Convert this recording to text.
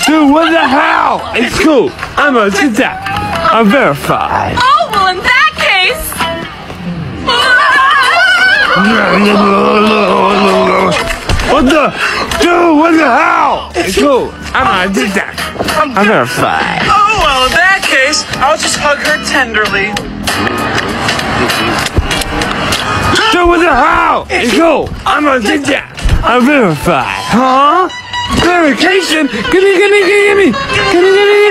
Dude, what the hell? It's cool. I'm a detective. I'm verified. Oh, well, in that case... What the? Dude, what the hell? It's cool. I'm a detective. I'm verified. Oh, well, in that case, I'll just hug her tenderly. Dude, what the hell? It's cool. I'm a detective. I'm verified. Huh? Verification? Gimme.